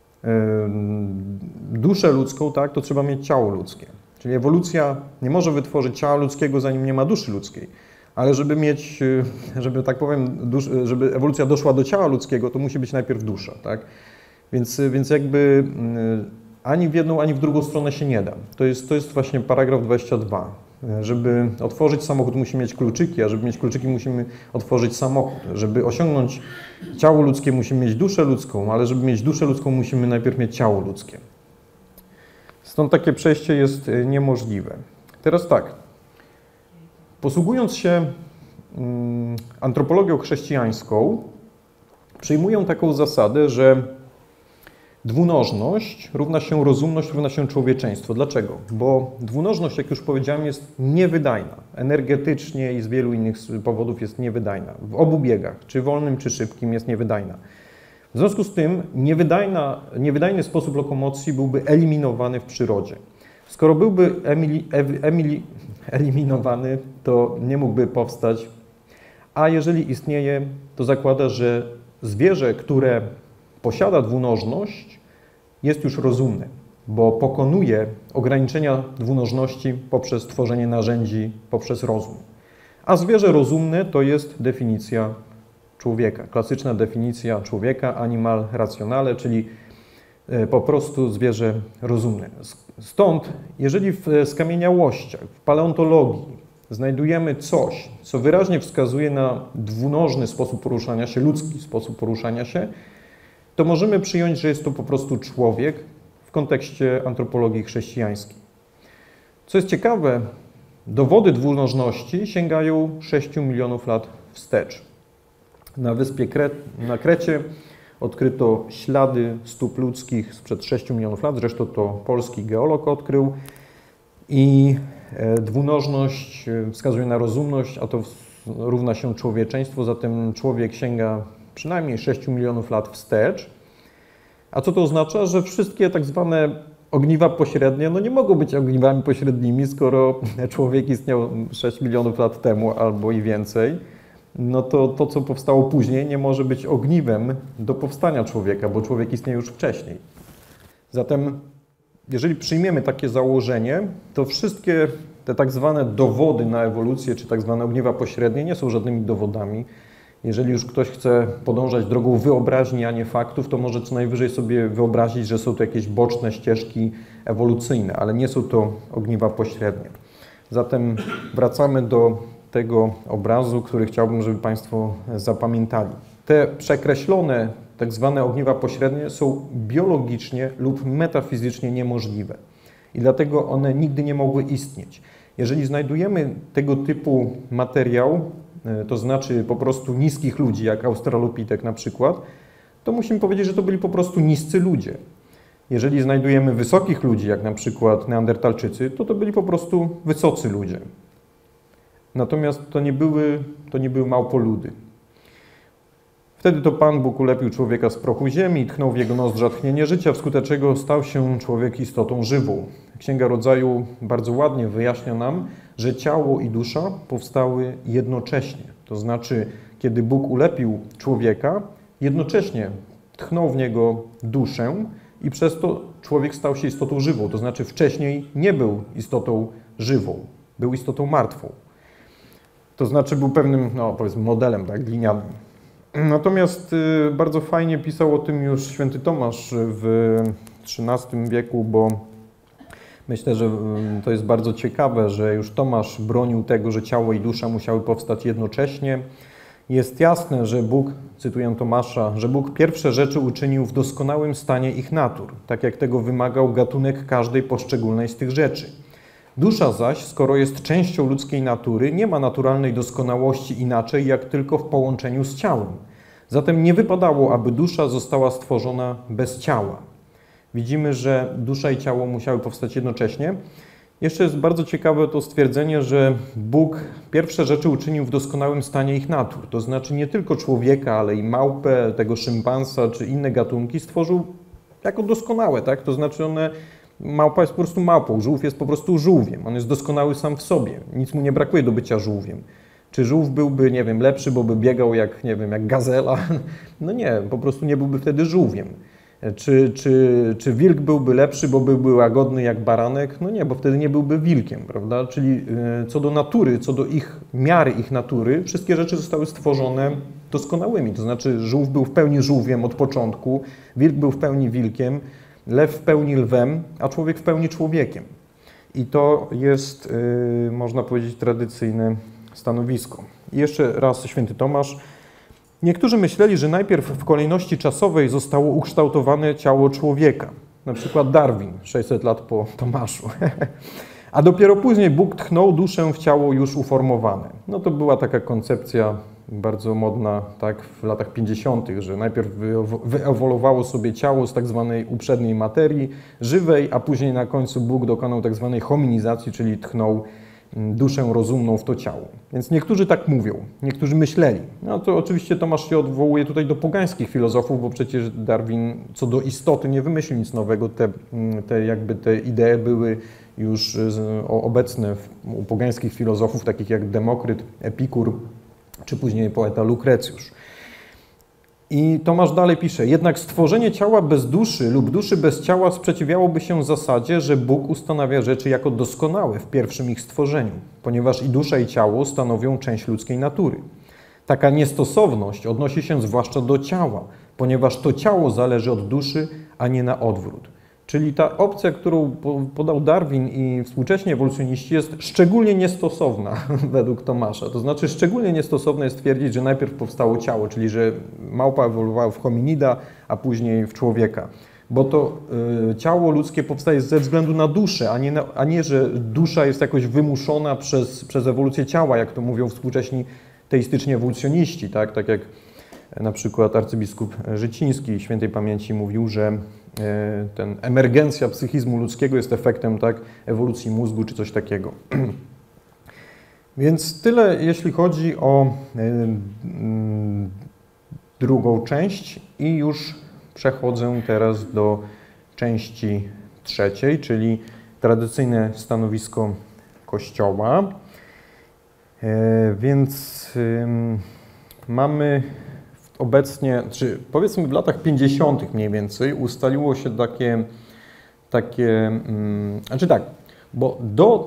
duszę ludzką, tak, to trzeba mieć ciało ludzkie. Czyli ewolucja nie może wytworzyć ciała ludzkiego, zanim nie ma duszy ludzkiej. Ale żeby mieć, żeby tak powiem, żeby ewolucja doszła do ciała ludzkiego, to musi być najpierw dusza, tak? Więc jakby ani w jedną, ani w drugą stronę się nie da. To jest właśnie paragraf 22. Żeby otworzyć samochód, musimy mieć kluczyki, a żeby mieć kluczyki, musimy otworzyć samochód. Żeby osiągnąć ciało ludzkie, musimy mieć duszę ludzką, ale żeby mieć duszę ludzką, musimy najpierw mieć ciało ludzkie. Stąd takie przejście jest niemożliwe. Teraz tak. Posługując się antropologią chrześcijańską, przyjmują taką zasadę, że dwunożność równa się rozumność, równa się człowieczeństwo. Dlaczego? Bo dwunożność, jak już powiedziałem, jest niewydajna. Energetycznie i z wielu innych powodów jest niewydajna. W obu biegach, czy wolnym, czy szybkim, jest niewydajna. W związku z tym niewydajny sposób lokomocji byłby eliminowany w przyrodzie. Skoro byłby eliminowany, to nie mógłby powstać, a jeżeli istnieje, to zakłada, że zwierzę, które posiada dwunożność, jest już rozumne, bo pokonuje ograniczenia dwunożności poprzez tworzenie narzędzi, poprzez rozum. A zwierzę rozumne to jest definicja człowieka, klasyczna definicja człowieka, animal rationale, czyli po prostu zwierzę rozumne. Stąd, jeżeli w skamieniałościach, w paleontologii znajdujemy coś, co wyraźnie wskazuje na dwunożny sposób poruszania się, ludzki sposób poruszania się, to możemy przyjąć, że jest to po prostu człowiek w kontekście antropologii chrześcijańskiej. Co jest ciekawe, dowody dwunożności sięgają 6 milionów lat wstecz. Na wyspie na Krecie odkryto ślady stóp ludzkich sprzed 6 milionów lat, zresztą to polski geolog odkrył. I dwunożność wskazuje na rozumność, a to równa się człowieczeństwo, zatem człowiek sięga przynajmniej 6 milionów lat wstecz. A co to oznacza? Że wszystkie tak zwane ogniwa pośrednie nie mogą być ogniwami pośrednimi, skoro człowiek istniał 6 milionów lat temu albo i więcej. No to, co powstało później, nie może być ogniwem do powstania człowieka, bo człowiek istnieje już wcześniej. Zatem, jeżeli przyjmiemy takie założenie, to wszystkie te tak zwane dowody na ewolucję, czy tak zwane ogniwa pośrednie, nie są żadnymi dowodami. Jeżeli już ktoś chce podążać drogą wyobraźni, a nie faktów, to może co najwyżej sobie wyobrazić, że są to jakieś boczne ścieżki ewolucyjne, ale nie są to ogniwa pośrednie. Zatem wracamy do tego obrazu, który chciałbym, żeby Państwo zapamiętali. Te przekreślone, tak zwane ogniwa pośrednie są biologicznie lub metafizycznie niemożliwe i dlatego one nigdy nie mogły istnieć. Jeżeli znajdujemy tego typu materiał, to znaczy po prostu niskich ludzi, jak Australopitek na przykład, to musimy powiedzieć, że to byli po prostu niscy ludzie. Jeżeli znajdujemy wysokich ludzi, jak na przykład Neandertalczycy, to byli po prostu wysocy ludzie. Natomiast to nie były małpoludy. Wtedy to Pan Bóg ulepił człowieka z prochu ziemi i tchnął w jego nozdrza tchnienie życia, wskutek czego stał się człowiek istotą żywą. Księga Rodzaju bardzo ładnie wyjaśnia nam, że ciało i dusza powstały jednocześnie. To znaczy, kiedy Bóg ulepił człowieka, jednocześnie tchnął w niego duszę i przez to człowiek stał się istotą żywą. To znaczy, wcześniej nie był istotą żywą, był istotą martwą. To znaczy, był pewnym, powiedzmy, modelem, tak, glinianym. Natomiast bardzo fajnie pisał o tym już święty Tomasz w XIII wieku, bo myślę, że to jest bardzo ciekawe, że już Tomasz bronił tego, że ciało i dusza musiały powstać jednocześnie. Jest jasne, że Bóg, cytuję Tomasza, że Bóg pierwsze rzeczy uczynił w doskonałym stanie ich natur, tak jak tego wymagał gatunek każdej poszczególnej z tych rzeczy. Dusza zaś, skoro jest częścią ludzkiej natury, nie ma naturalnej doskonałości inaczej, jak tylko w połączeniu z ciałem. Zatem nie wypadało, aby dusza została stworzona bez ciała. Widzimy, że dusza i ciało musiały powstać jednocześnie. Jeszcze jest bardzo ciekawe to stwierdzenie, że Bóg pierwsze rzeczy uczynił w doskonałym stanie ich natur. To znaczy nie tylko człowieka, ale i małpę, tego szympansa czy inne gatunki stworzył jako doskonałe, tak? To znaczy małpa jest po prostu małpą, żółw jest po prostu żółwiem. On jest doskonały sam w sobie. Nic mu nie brakuje do bycia żółwiem. Czy żółw byłby, nie wiem, lepszy, bo by biegał jak, nie wiem, jak gazela? No nie, po prostu nie byłby wtedy żółwiem. Czy wilk byłby lepszy, bo byłby łagodny jak baranek? No nie, bo wtedy nie byłby wilkiem, prawda? Czyli co do natury, co do miary ich natury, wszystkie rzeczy zostały stworzone doskonałymi. To znaczy żółw był w pełni żółwiem od początku, wilk był w pełni wilkiem, lew w pełni lwem, a człowiek w pełni człowiekiem. I to jest, można powiedzieć, tradycyjne stanowisko. I jeszcze raz święty Tomasz. Niektórzy myśleli, że najpierw w kolejności czasowej zostało ukształtowane ciało człowieka. Na przykład Darwin, 600 lat po Tomaszu. A dopiero później Bóg tchnął duszę w ciało już uformowane. No to była taka koncepcja bardzo modna, tak, w latach 50., że najpierw wyewoluowało sobie ciało z tak zwanej uprzedniej materii żywej, a później na końcu Bóg dokonał tak zwanej hominizacji, czyli tchnął duszę rozumną w to ciało. Więc niektórzy tak mówią, niektórzy myśleli. No to oczywiście Tomasz się odwołuje tutaj do pogańskich filozofów, bo przecież Darwin co do istoty nie wymyślił nic nowego. Te idee były już obecne u pogańskich filozofów, takich jak Demokryt, Epikur, czy później poeta Lukrecjusz. I Tomasz dalej pisze, jednak stworzenie ciała bez duszy lub duszy bez ciała sprzeciwiałoby się zasadzie, że Bóg ustanawia rzeczy jako doskonałe w pierwszym ich stworzeniu, ponieważ i dusza i ciało stanowią część ludzkiej natury. Taka niestosowność odnosi się zwłaszcza do ciała, ponieważ to ciało zależy od duszy, a nie na odwrót. Czyli ta opcja, którą podał Darwin i współcześni ewolucjoniści, jest szczególnie niestosowna według Tomasza. To znaczy szczególnie niestosowne jest twierdzić, że najpierw powstało ciało, czyli że małpa ewoluowała w hominida, a później w człowieka. Bo to ciało ludzkie powstaje ze względu na duszę, a nie że dusza jest jakoś wymuszona przez ewolucję ciała, jak to mówią współcześni teistyczni ewolucjoniści. Tak jak na przykład arcybiskup Życiński świętej pamięci mówił, że ten emergencja psychizmu ludzkiego jest efektem ewolucji mózgu czy coś takiego. Więc tyle, jeśli chodzi o drugą część i już przechodzę teraz do części trzeciej, czyli tradycyjne stanowisko Kościoła. Więc mamy obecnie, czy powiedzmy w latach 50. mniej więcej ustaliło się znaczy tak, bo do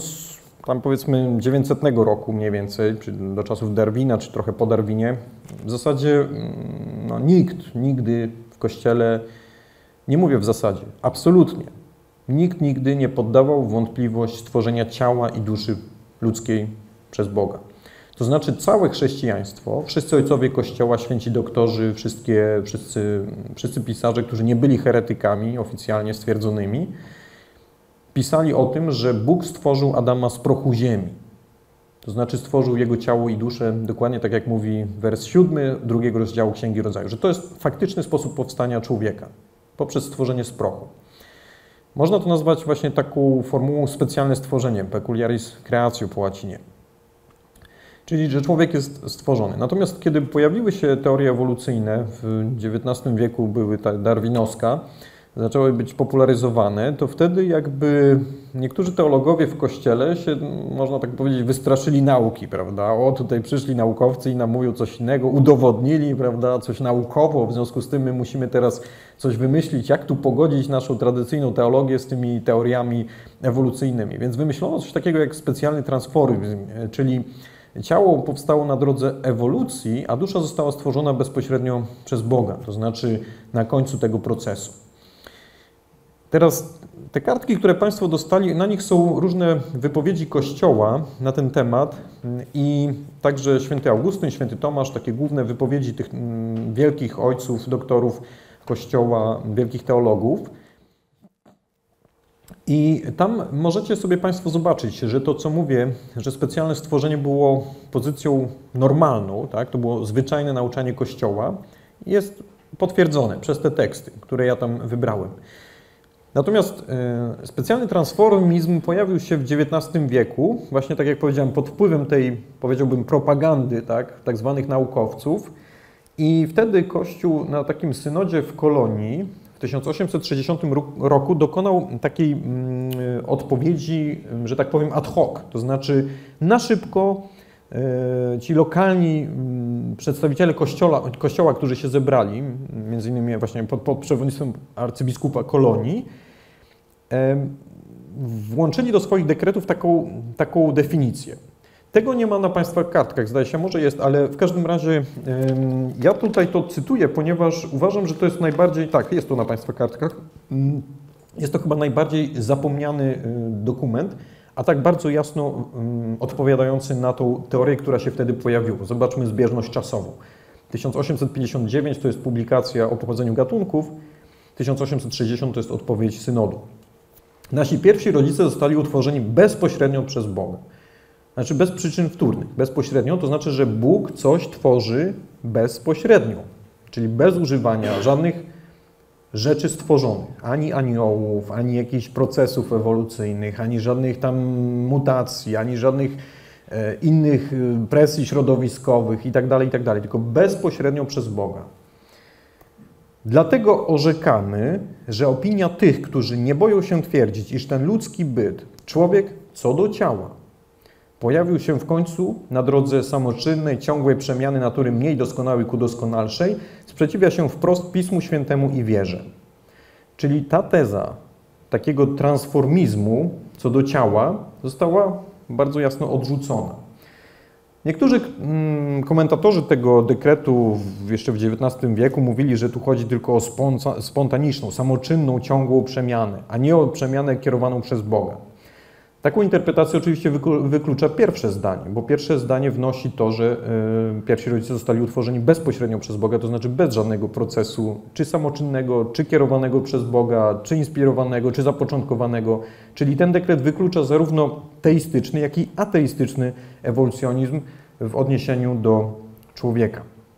1900 roku mniej więcej, czy do czasów Darwina, czy trochę po Darwinie, w zasadzie nikt nigdy w Kościele, nie mówię w zasadzie, absolutnie, nikt nigdy nie poddawał w wątpliwość stworzenia ciała i duszy ludzkiej przez Boga. To znaczy całe chrześcijaństwo, wszyscy ojcowie Kościoła, święci doktorzy, wszyscy pisarze, którzy nie byli heretykami oficjalnie stwierdzonymi, pisali o tym, że Bóg stworzył Adama z prochu ziemi. To znaczy stworzył jego ciało i duszę, dokładnie tak jak mówi wers 7 drugiego rozdziału Księgi Rodzaju, że to jest faktyczny sposób powstania człowieka, poprzez stworzenie z prochu. Można to nazwać właśnie taką formułą specjalne stworzenie, peculiaris creatio po łacinie. Czyli, że człowiek jest stworzony. Natomiast kiedy pojawiły się teorie ewolucyjne, w XIX wieku były darwinowska, zaczęły być popularyzowane, to wtedy jakby niektórzy teologowie w Kościele się, można tak powiedzieć, wystraszyli nauki, prawda? O, tutaj przyszli naukowcy i nam mówią coś innego, udowodnili, prawda, coś naukowo, w związku z tym my musimy teraz coś wymyślić, jak tu pogodzić naszą tradycyjną teologię z tymi teoriami ewolucyjnymi. Więc wymyślono coś takiego jak specjalny transformizm, czyli ciało powstało na drodze ewolucji, a dusza została stworzona bezpośrednio przez Boga, to znaczy na końcu tego procesu. Teraz te kartki, które Państwo dostali, na nich są różne wypowiedzi Kościoła na ten temat i także święty Augustyn, święty Tomasz, takie główne wypowiedzi tych wielkich ojców, doktorów Kościoła, wielkich teologów. I tam możecie sobie Państwo zobaczyć, że to, co mówię, że specjalne stworzenie było pozycją normalną, tak? To było zwyczajne nauczanie Kościoła, jest potwierdzone przez te teksty, które ja tam wybrałem. Natomiast specjalny transformizm pojawił się w XIX wieku, właśnie tak jak powiedziałem, pod wpływem tej, powiedziałbym, propagandy, tak zwanych naukowców. I wtedy Kościół na takim synodzie w Kolonii w 1860 roku dokonał takiej odpowiedzi, że tak powiem, ad hoc. To znaczy na szybko ci lokalni przedstawiciele kościoła, którzy się zebrali, między innymi właśnie pod przewodnictwem arcybiskupa Kolonii, włączyli do swoich dekretów taką definicję. Tego nie ma na Państwa kartkach, zdaje się, może jest, ale w każdym razie ja tutaj to cytuję, ponieważ uważam, że to jest najbardziej, tak, jest to na Państwa kartkach, jest to chyba najbardziej zapomniany dokument, a tak bardzo jasno odpowiadający na tą teorię, która się wtedy pojawiła. Zobaczmy zbieżność czasową. 1859 to jest publikacja o pochodzeniu gatunków, 1860 to jest odpowiedź synodu. Nasi pierwsi rodzice zostali utworzeni bezpośrednio przez Boga. Znaczy bez przyczyn wtórnych. Bezpośrednio to znaczy, że Bóg coś tworzy bezpośrednio, czyli bez używania żadnych rzeczy stworzonych, ani aniołów, ani jakichś procesów ewolucyjnych, ani żadnych tam mutacji, ani żadnych innych presji środowiskowych itd., tylko bezpośrednio przez Boga. Dlatego orzekamy, że opinia tych, którzy nie boją się twierdzić, iż ten ludzki byt, człowiek co do ciała, pojawił się w końcu na drodze samoczynnej, ciągłej przemiany natury mniej doskonałej ku doskonalszej, sprzeciwia się wprost Pismu Świętemu i wierze. Czyli ta teza takiego transformizmu co do ciała została bardzo jasno odrzucona. Niektórzy komentatorzy tego dekretu jeszcze w XIX wieku mówili, że tu chodzi tylko o spontaniczną, samoczynną, ciągłą przemianę, a nie o przemianę kierowaną przez Boga. Taką interpretację oczywiście wyklucza pierwsze zdanie, bo pierwsze zdanie wnosi to, że pierwsi rodzice zostali utworzeni bezpośrednio przez Boga, to znaczy bez żadnego procesu, czy samoczynnego, czy kierowanego przez Boga, czy inspirowanego, czy zapoczątkowanego. Czyli ten dekret wyklucza zarówno teistyczny, jak i ateistyczny ewolucjonizm w odniesieniu do człowieka.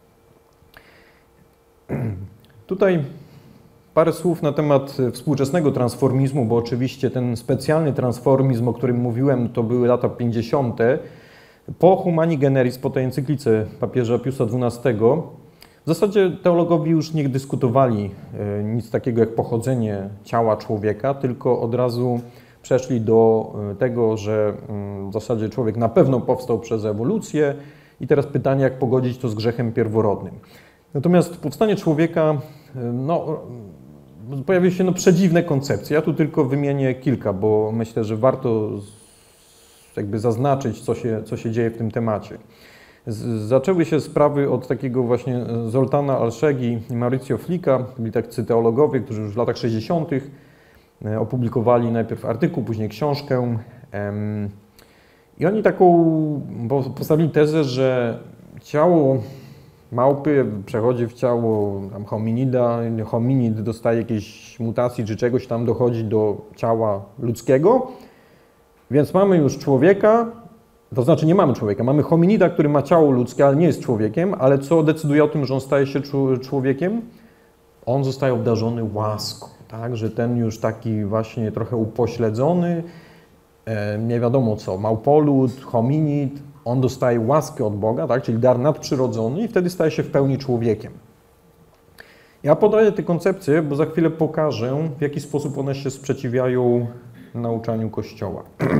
Tutaj parę słów na temat współczesnego transformizmu, bo oczywiście ten specjalny transformizm, o którym mówiłem, to były lata 50. Po Humani Generis, po tej encyklice papieża Piusa XII, w zasadzie teologowie już nie dyskutowali nic takiego jak pochodzenie ciała człowieka, tylko od razu przeszli do tego, że w zasadzie człowiek na pewno powstał przez ewolucję i teraz pytanie, jak pogodzić to z grzechem pierworodnym. Natomiast powstanie człowieka, pojawiły się przedziwne koncepcje. Ja tu tylko wymienię kilka, bo myślę, że warto jakby zaznaczyć, co się dzieje w tym temacie. Zaczęły się sprawy od takiego właśnie Zoltana Alszegi i Mauricio Flicka, byli tacy teologowie, którzy już w latach 60. opublikowali najpierw artykuł, później książkę. I oni postawili tezę, że ciało małpy przechodzi w ciało hominida, hominid dostaje jakiejś mutacji czy czegoś tam dochodzi do ciała ludzkiego, więc mamy już człowieka, to znaczy nie mamy człowieka, mamy hominida, który ma ciało ludzkie, ale nie jest człowiekiem, ale co decyduje o tym, że on staje się człowiekiem? On zostaje obdarzony łaską, tak, że ten już taki właśnie trochę upośledzony, nie wiadomo co, małpolud, hominid, on dostaje łaskę od Boga, tak, czyli dar nadprzyrodzony i wtedy staje się w pełni człowiekiem. Ja podaję te koncepcje, bo za chwilę pokażę, w jaki sposób one się sprzeciwiają nauczaniu Kościoła.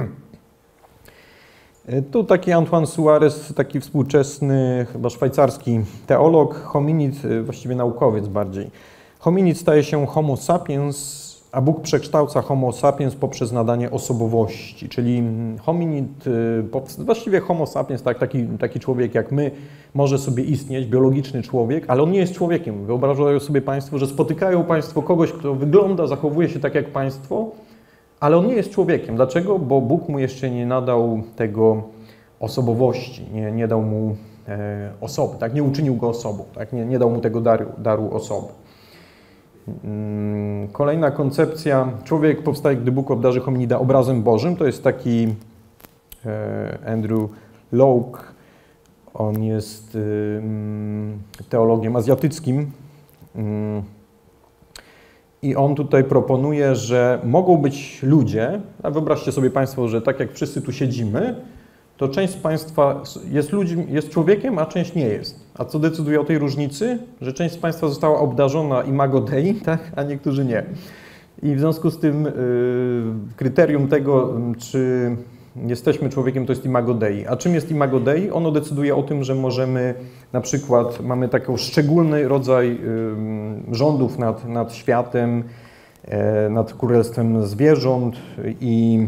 Tu taki Antoine Suarez, taki współczesny, chyba szwajcarski teolog, hominid, właściwie naukowiec bardziej. Hominid staje się homo sapiens, a Bóg przekształca homo sapiens poprzez nadanie osobowości, czyli hominid, właściwie homo sapiens, tak, taki człowiek jak my, może sobie istnieć, biologiczny człowiek, ale on nie jest człowiekiem. Wyobrażają sobie Państwo, że spotykają Państwo kogoś, kto wygląda, zachowuje się tak jak Państwo, ale on nie jest człowiekiem. Dlaczego? Bo Bóg mu jeszcze nie nadał tego osobowości, nie dał mu osoby, tak? Nie uczynił go osobą, tak? Nie dał mu tego daru osoby. Kolejna koncepcja, człowiek powstaje, gdy Bóg obdarzy hominida obrazem Bożym, to jest taki Andrew Locke, on jest teologiem azjatyckim i on tutaj proponuje, że mogą być ludzie, a wyobraźcie sobie Państwo, że tak jak wszyscy tu siedzimy, to część z Państwa jest człowiekiem, a część nie jest. A co decyduje o tej różnicy? Że część z Państwa została obdarzona imago Dei, tak? A niektórzy nie. I w związku z tym kryterium tego, czy jesteśmy człowiekiem, to jest imago Dei. A czym jest imago Dei? Ono decyduje o tym, że możemy, na przykład mamy taki szczególny rodzaj rządów nad światem, nad królestwem zwierząt i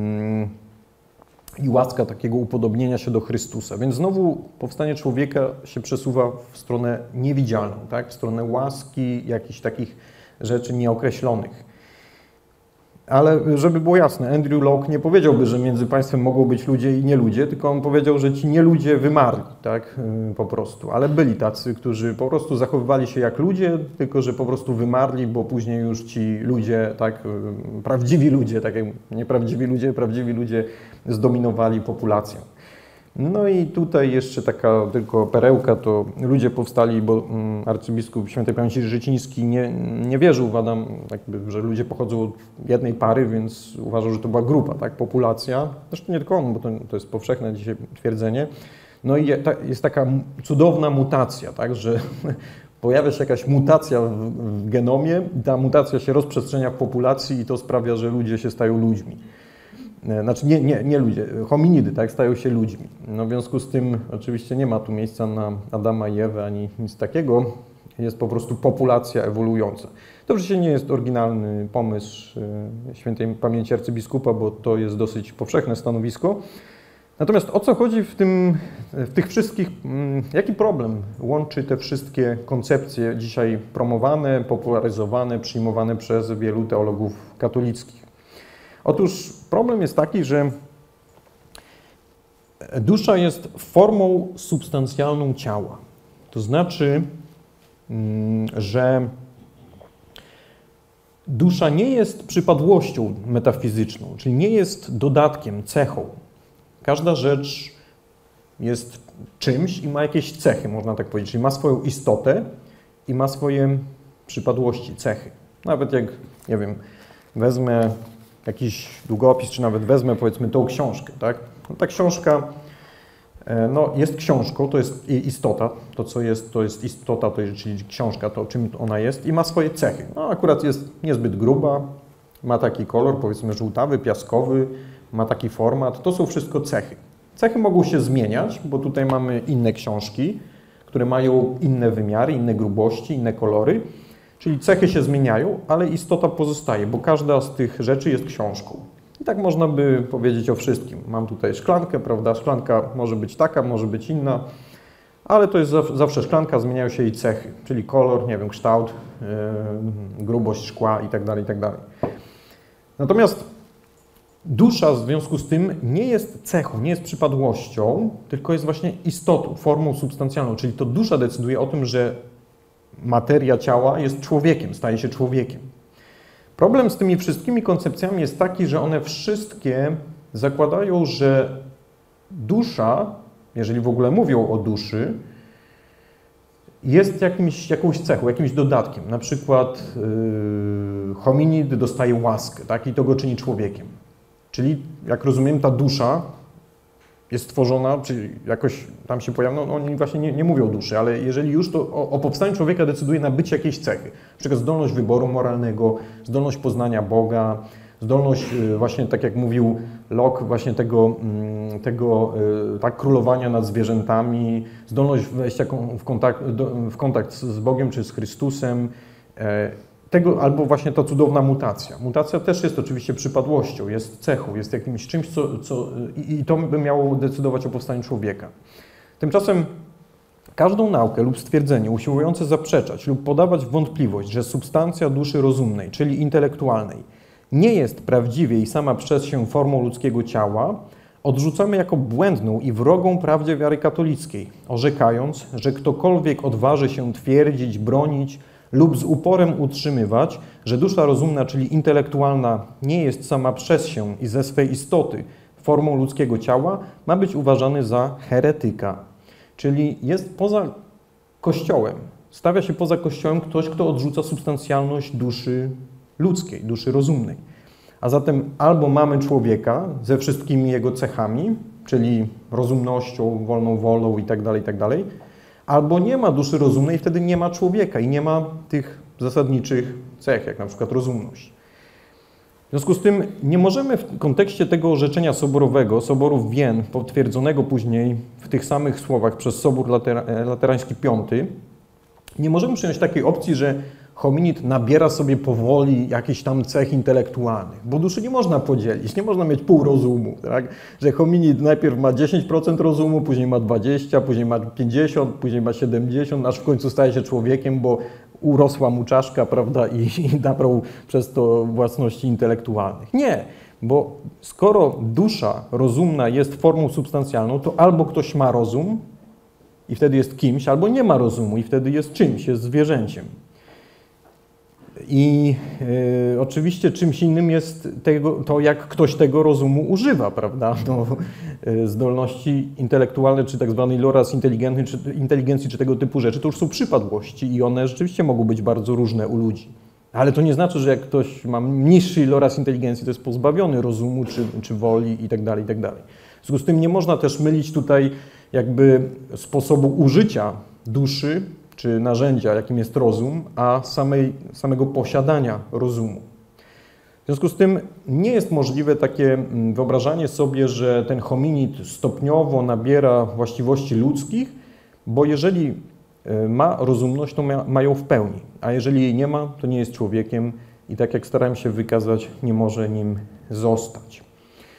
łaska takiego upodobnienia się do Chrystusa. Więc znowu powstanie człowieka się przesuwa w stronę niewidzialną, tak? W stronę łaski, jakichś takich rzeczy nieokreślonych. Ale żeby było jasne, Andrew Locke nie powiedziałby, że między państwem mogą być ludzie i nieludzie, tylko on powiedział, że ci nieludzie wymarli, tak? Po prostu. Ale byli tacy, którzy po prostu zachowywali się jak ludzie, tylko że po prostu wymarli, bo później już ci ludzie, tak? Prawdziwi ludzie, tak jak nieprawdziwi ludzie, prawdziwi ludzie zdominowali populację. No i tutaj jeszcze taka tylko perełka, to ludzie powstali, bo arcybiskup świętej pamięci Życiński nie wierzył w Adam, jakby, że ludzie pochodzą od jednej pary, więc uważał, że to była grupa, tak, populacja. Zresztą nie tylko on, bo to jest powszechne dzisiaj twierdzenie. No i jest taka cudowna mutacja, tak, że pojawia się jakaś mutacja w genomie i ta mutacja się rozprzestrzenia w populacji i to sprawia, że ludzie się stają ludźmi. Znaczy nie ludzie, hominidy, tak, stają się ludźmi. No w związku z tym oczywiście nie ma tu miejsca na Adama i Ewę ani nic takiego. Jest po prostu populacja ewoluująca. To oczywiście nie jest oryginalny pomysł świętej pamięci arcybiskupa, bo to jest dosyć powszechne stanowisko. Natomiast o co chodzi w tych wszystkich, jaki problem łączy te wszystkie koncepcje dzisiaj promowane, popularyzowane, przyjmowane przez wielu teologów katolickich? Otóż problem jest taki, że dusza jest formą substancjalną ciała. To znaczy, że dusza nie jest przypadłością metafizyczną, czyli nie jest dodatkiem, cechą. Każda rzecz jest czymś i ma jakieś cechy, można tak powiedzieć, czyli ma swoją istotę i ma swoje przypadłości, cechy. Nawet jak, nie wiem, wezmę jakiś długopis, czy nawet wezmę, powiedzmy, tą książkę, tak? No, ta książka jest książką, to jest jej istota, to jest istota, czyli książka, to czym ona jest i ma swoje cechy. No, akurat jest niezbyt gruba, ma taki kolor, powiedzmy, żółtawy, piaskowy, ma taki format, to są wszystko cechy. Cechy mogą się zmieniać, bo tutaj mamy inne książki, które mają inne wymiary, inne grubości, inne kolory, czyli cechy się zmieniają, ale istota pozostaje, bo każda z tych rzeczy jest książką. I tak można by powiedzieć o wszystkim. Mam tutaj szklankę, prawda? Szklanka może być taka, może być inna, ale to jest zawsze szklanka, zmieniają się jej cechy, czyli kolor, nie wiem, kształt, grubość szkła itd., itd. Natomiast dusza w związku z tym nie jest cechą, nie jest przypadłością, tylko jest właśnie istotą, formą substancjalną, czyli to dusza decyduje o tym, że materia ciała jest człowiekiem, staje się człowiekiem. Problem z tymi wszystkimi koncepcjami jest taki, że one wszystkie zakładają, że dusza, jeżeli w ogóle mówią o duszy, jest jakąś cechą, jakimś dodatkiem. Na przykład hominid dostaje łaskę, tak? I to go czyni człowiekiem. Czyli, jak rozumiem, ta dusza jest stworzona, czy jakoś tam się pojawia, no oni właśnie nie mówią o duszy, ale jeżeli już, to o powstaniu człowieka decyduje nabycie jakiejś cechy. Na przykład zdolność wyboru moralnego, zdolność poznania Boga, zdolność właśnie, tak jak mówił Locke, właśnie tak, królowania nad zwierzętami, zdolność wejścia w kontakt z Bogiem czy z Chrystusem, albo właśnie ta cudowna mutacja. Mutacja też jest oczywiście przypadłością, jest cechą, jest jakimś czymś, i to by miało decydować o powstaniu człowieka. Tymczasem każdą naukę lub stwierdzenie usiłujące zaprzeczać lub podawać w wątpliwość, że substancja duszy rozumnej, czyli intelektualnej, nie jest prawdziwie i sama przez się formą ludzkiego ciała, odrzucamy jako błędną i wrogą prawdzie wiary katolickiej, orzekając, że ktokolwiek odważy się twierdzić, bronić lub z uporem utrzymywać, że dusza rozumna, czyli intelektualna, nie jest sama przez się i ze swej istoty formą ludzkiego ciała, ma być uważany za heretyka. Czyli jest poza Kościołem. Stawia się poza Kościołem ktoś, kto odrzuca substancjalność duszy ludzkiej, duszy rozumnej. A zatem albo mamy człowieka ze wszystkimi jego cechami, czyli rozumnością, wolną wolą itd., albo nie ma duszy rozumnej, wtedy nie ma człowieka i nie ma tych zasadniczych cech, jak na przykład rozumność. W związku z tym nie możemy w kontekście tego orzeczenia soborowego, Soboru w Wien, potwierdzonego później w tych samych słowach przez Sobór Laterański V, nie możemy przyjąć takiej opcji, że hominid nabiera sobie powoli jakichś tam cech intelektualnych, bo duszy nie można podzielić, nie można mieć pół rozumu, tak? Że hominid najpierw ma 10% rozumu, później ma 20%, później ma 50%, później ma 70%, aż w końcu staje się człowiekiem, bo urosła mu czaszka, prawda, i nabrał przez to własności intelektualnych. Nie, bo skoro dusza rozumna jest formą substancjalną, to albo ktoś ma rozum i wtedy jest kimś, albo nie ma rozumu i wtedy jest czymś, jest zwierzęciem. I oczywiście czymś innym jest to, jak ktoś tego rozumu używa, prawda? No, zdolności intelektualne, czy tak zwany loras inteligencji, czy tego typu rzeczy, to już są przypadłości i one rzeczywiście mogą być bardzo różne u ludzi. Ale to nie znaczy, że jak ktoś ma niższy loras inteligencji, to jest pozbawiony rozumu, czy woli itd., itd. W związku z tym nie można też mylić tutaj jakby sposobu użycia duszy, czy narzędzia, jakim jest rozum, a samego posiadania rozumu. W związku z tym nie jest możliwe takie wyobrażanie sobie, że ten hominid stopniowo nabiera właściwości ludzkich, bo jeżeli ma rozumność, to ma ją w pełni, a jeżeli jej nie ma, to nie jest człowiekiem i tak jak starałem się wykazać, nie może nim zostać.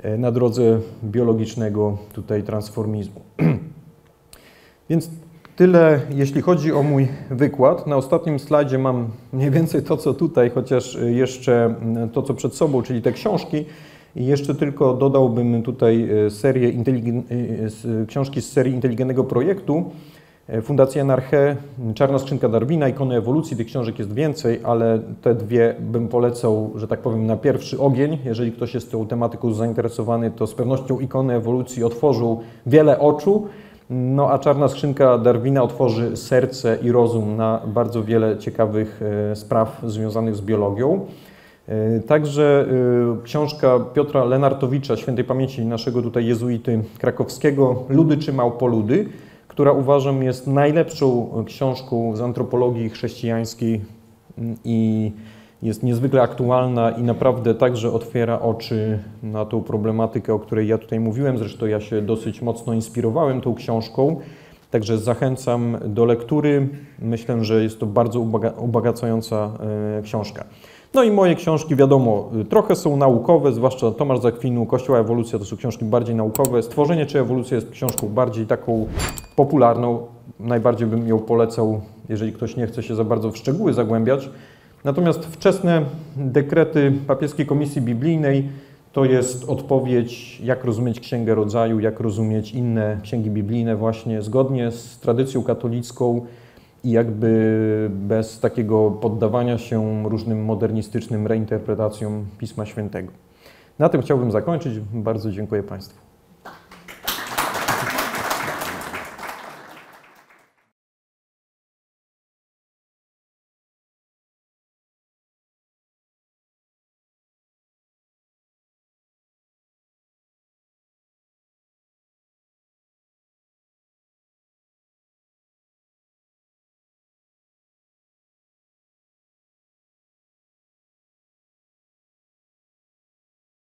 na drodze biologicznego tutaj transformizmu. Więc tyle, jeśli chodzi o mój wykład. Na ostatnim slajdzie mam mniej więcej to, co tutaj, chociaż jeszcze to, co przed sobą, czyli te książki. I jeszcze tylko dodałbym tutaj książki z serii Inteligentnego Projektu. Fundacja Anarche, Czarna skrzynka Darwina, Ikony ewolucji. Tych książek jest więcej, ale te dwie bym polecał, że tak powiem, na pierwszy ogień. Jeżeli ktoś jest tą tematyką zainteresowany, to z pewnością Ikony ewolucji otworzył wiele oczu. No a Czarna skrzynka Darwina otworzy serce i rozum na bardzo wiele ciekawych spraw związanych z biologią. Także książka Piotra Lenartowicza, świętej pamięci naszego tutaj jezuity krakowskiego, Ludy czy małpoludy, która uważam jest najlepszą książką z antropologii chrześcijańskiej i jest niezwykle aktualna i naprawdę także otwiera oczy na tą problematykę, o której ja tutaj mówiłem. Zresztą ja się dosyć mocno inspirowałem tą książką, także zachęcam do lektury. Myślę, że jest to bardzo ubogacająca książka. No i moje książki, wiadomo, trochę są naukowe, zwłaszcza Tomasz z Akwinu, Kościół a ewolucja to są książki bardziej naukowe. Stworzenie czy ewolucja jest książką bardziej taką popularną. Najbardziej bym ją polecał, jeżeli ktoś nie chce się za bardzo w szczegóły zagłębiać. Natomiast wczesne dekrety Papieskiej Komisji Biblijnej to jest odpowiedź, jak rozumieć Księgę Rodzaju, jak rozumieć inne księgi biblijne właśnie zgodnie z tradycją katolicką i jakby bez takiego poddawania się różnym modernistycznym reinterpretacjom Pisma Świętego. Na tym chciałbym zakończyć. Bardzo dziękuję Państwu.